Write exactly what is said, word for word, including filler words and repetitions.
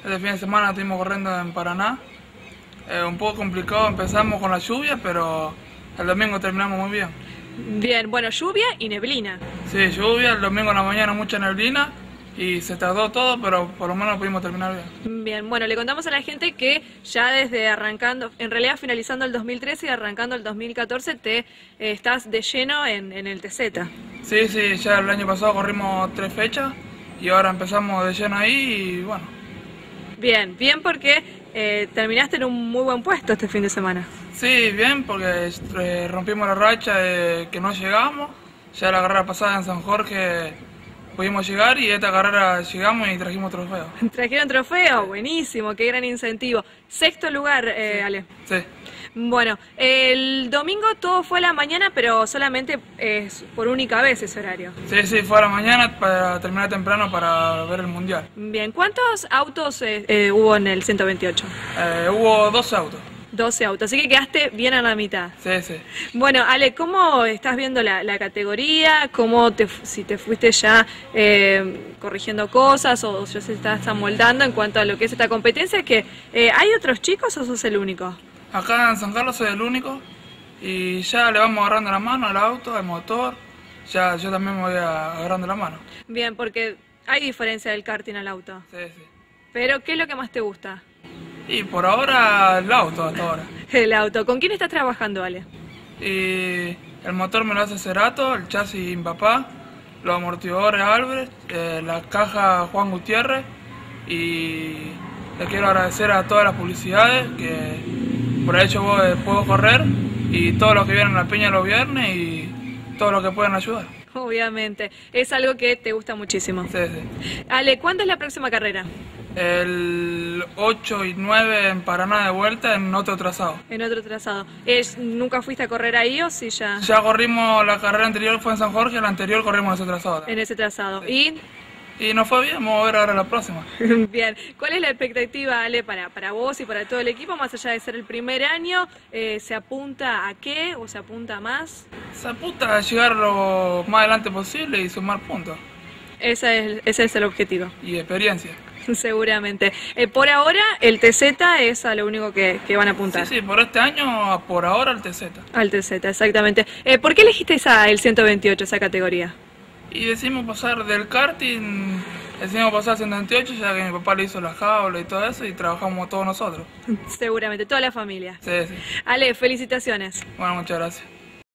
Este fin de semana estuvimos corriendo en Paraná. Eh, un poco complicado, empezamos con la lluvia, pero el domingo terminamos muy bien. Bien, bueno, lluvia y neblina. Sí, lluvia, el domingo en la mañana mucha neblina y se tardó todo, pero por lo menos pudimos terminar bien. Bien, bueno, le contamos a la gente que ya desde arrancando, en realidad finalizando el dos mil trece y arrancando el dos mil catorce, te eh, estás de lleno en, en el T Z. Sí, sí, ya el año pasado corrimos tres fechas y ahora empezamos de lleno ahí y bueno. Bien, bien porque eh, terminaste en un muy buen puesto este fin de semana. Sí, bien, porque eh, rompimos la racha de que no llegamos. Ya la carrera pasada en San Jorge pudimos llegar y esta carrera llegamos y trajimos trofeo. Trajeron trofeo, buenísimo, qué gran incentivo. Sexto lugar, eh, Sí. Ale. Sí. Bueno, el domingo todo fue a la mañana, pero solamente es por única vez ese horario. Sí, sí, fue a la mañana para terminar temprano para ver el mundial. Bien, ¿cuántos autos eh, eh, hubo en el ciento veintiocho? Eh, hubo dos autos. doce autos, así que quedaste bien a la mitad. Sí, sí. Bueno, Ale, ¿cómo estás viendo la, la categoría? ¿Cómo te, si te fuiste ya eh, corrigiendo cosas o ya se estás amoldando en cuanto a lo que es esta competencia? Que eh, ¿hay otros chicos o sos el único? Acá en San Carlos soy el único y ya le vamos agarrando la mano al auto, al motor. Ya yo también me voy agarrando la mano. Bien, porque hay diferencia del karting al auto. Sí, sí. Pero, ¿qué es lo que más te gusta? Y por ahora el auto hasta ahora. El auto. ¿Con quién estás trabajando, Ale? Y el motor me lo hace Cerato, el chasis mi papá, los amortiguadores Albert, eh, la caja Juan Gutiérrez y le quiero agradecer a todas las publicidades que por hecho puedo correr y todos los que vienen a la peña los viernes y todos los que pueden ayudar. Obviamente. Es algo que te gusta muchísimo. Sí, sí. Ale, ¿cuándo es la próxima carrera? El ocho y nueve en Paraná de vuelta en otro trazado. En otro trazado. Es, ¿Nunca fuiste a correr ahí o sí ya? Ya corrimos, la carrera anterior fue en San Jorge, la anterior corrimos en ese trazado. En ese trazado. Sí. Y nos fue bien, vamos a ver ahora la próxima. Bien, ¿cuál es la expectativa, Ale, para, para vos y para todo el equipo, más allá de ser el primer año? Eh, ¿Se apunta a qué o se apunta a más? Se apunta a llegar lo más adelante posible y sumar puntos. Ese es, ese es el objetivo. Y experiencia. Seguramente. Eh, por ahora, el T Z es a lo único que, que van a apuntar. Sí, sí, por este año, por ahora el T Z. Al T Z, exactamente. Eh, ¿Por qué elegiste esa, el ciento veintiocho, esa categoría? Y decidimos pasar del karting, decidimos pasar al ciento veintiocho, ya que mi papá le hizo la jaula y todo eso, y trabajamos todos nosotros. Seguramente, toda la familia. Sí, sí. Ale, felicitaciones. Bueno, muchas gracias.